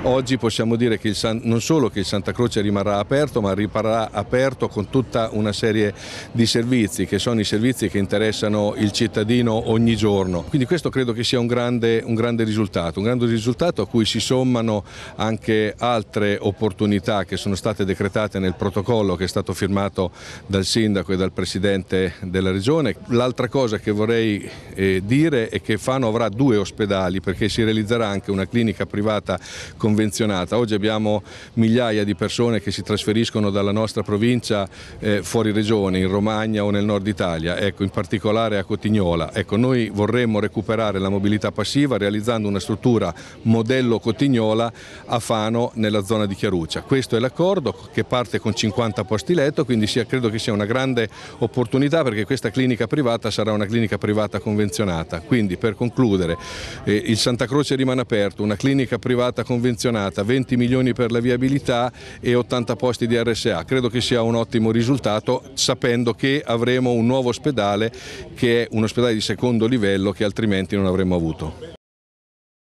oggi possiamo dire che non solo che il Santa Croce rimarrà aperto, ma rimarrà aperto con tutta una serie di servizi, che sono i servizi che interessano il cittadino ogni giorno. Quindi questo credo che sia un grande risultato a cui si sommano anche altre opportunità che sono state decretate nel protocollo che è stato firmato dal Sindaco e dal Presidente della Regione. L'altra cosa che vorrei dire è che Fano avrà 2 ospedali, perché si realizzerà anche una clinica privata convenzionata. Oggi abbiamo migliaia di persone che si trasferiscono dalla nostra provincia fuori regione, in Romagna o nel nord Italia, ecco, in particolare a Cotignola. Ecco, noi vorremmo recuperare la mobilità passiva realizzando una struttura modello Cotignola a Fano, nella zona di Chiaruccia. Questo è l'accordo, che parte con 50 posti letto, quindi credo che sia una grande opportunità, perché questa clinica privata sarà una clinica privata convenzionata. Quindi, per concludere, il Santa Croce rimane aperto, una clinica privata convenzionata, 20 milioni per la viabilità e 80 posti di RSA. Credo che sia un ottimo risultato, sapendo che avremo un nuovo ospedale, che è un ospedale di secondo livello, che altrimenti non avremmo avuto.